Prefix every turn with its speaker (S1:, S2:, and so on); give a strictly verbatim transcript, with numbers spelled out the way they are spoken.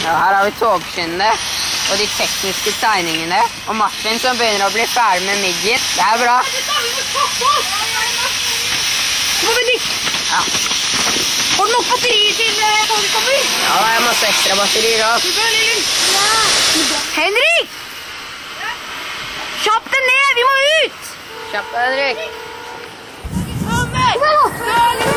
S1: Ja, her har vi togskinnene og de tekniske tegningene. Og Martin som begynner å bli ferdig med miggen. Det er bra. Ja.
S2: Får du nok batterier til toget kommer?
S1: Ja, det er masse ekstra batterier også.
S2: Henrik! Kjapp deg ned, vi må ut!
S1: Kjapp deg, Henrik.
S2: Kom!